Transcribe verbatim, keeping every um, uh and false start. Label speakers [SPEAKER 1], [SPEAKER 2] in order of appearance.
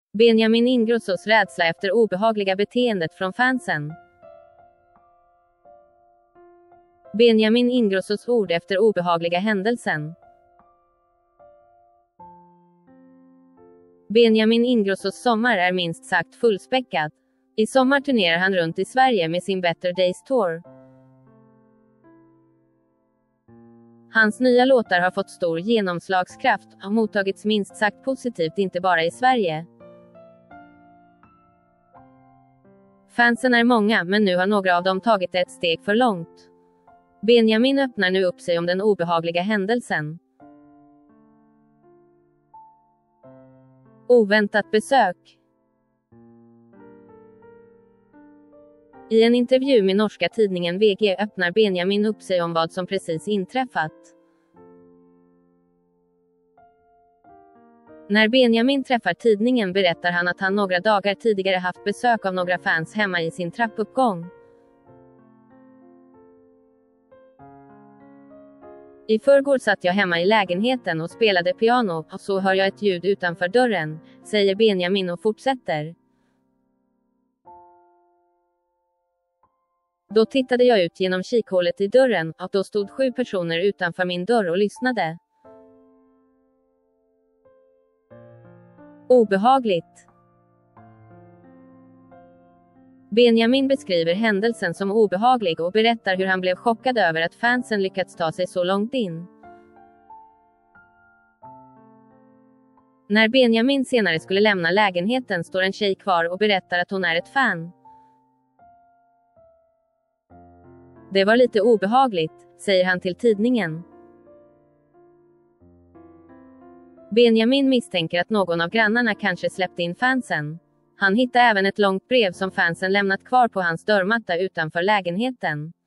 [SPEAKER 1] Benjamin Ingrossos rädsla efter obehagliga beteendet från fansen. Benjamin Ingrossos ord efter obehagliga händelsen. Benjamin Ingrossos sommar är minst sagt fullspäckad. I sommar turnerar han runt i Sverige med sin Better Days Tour. Hans nya låtar har fått stor genomslagskraft och har mottagits minst sagt positivt inte bara i Sverige. Fansen är många, men nu har några av dem tagit ett steg för långt. Benjamin öppnar nu upp sig om den obehagliga händelsen. Oväntat besök. I en intervju med norska tidningen V G öppnar Benjamin upp sig om vad som precis inträffat. När Benjamin träffar tidningen berättar han att han några dagar tidigare haft besök av några fans hemma i sin trappuppgång. I förrgår satt jag hemma i lägenheten och spelade piano, och så hör jag ett ljud utanför dörren, säger Benjamin och fortsätter. Då tittade jag ut genom kikhålet i dörren, och då stod sju personer utanför min dörr och lyssnade. Obehagligt. Benjamin beskriver händelsen som obehaglig och berättar hur han blev chockad över att fansen lyckats ta sig så långt in. När Benjamin senare skulle lämna lägenheten står en tjej kvar och berättar att hon är ett fan. Det var lite obehagligt, säger han till tidningen. Benjamin misstänker att någon av grannarna kanske släppte in fansen. Han hittar även ett långt brev som fansen lämnat kvar på hans dörrmatta utanför lägenheten.